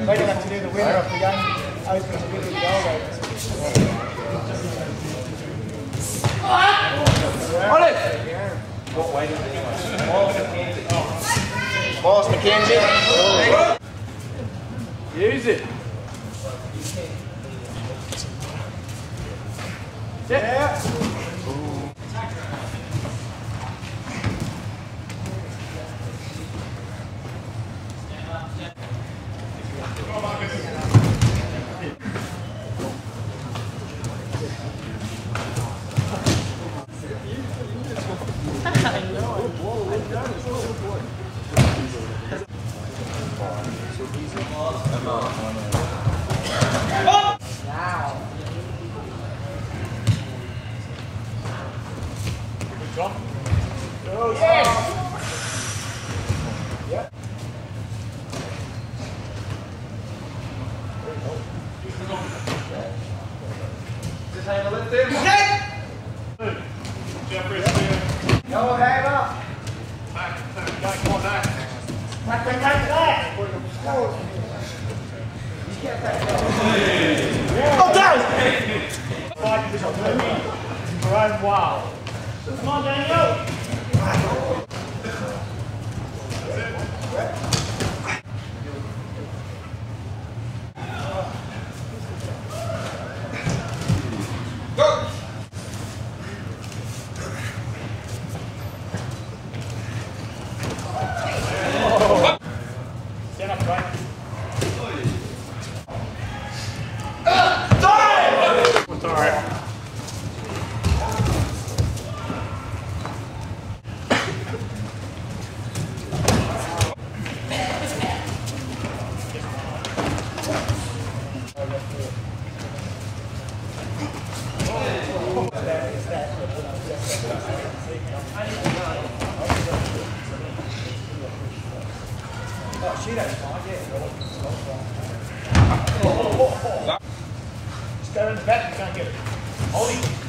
They don't have to do the winner of the game. Open the middle of the goal line. What weight is it? Miles McKenzie. Use it. Yeah. Oh, yes! Yeah. Just have a look there. Go ahead up. Back, come on back. Back. Oh, down! Fight this on Brian, wow. Come on, Daniel. Go! Stand up, Brian. It's all right. Oh, she don't mind, yeah. Just go in the back and can't get it. Hold it.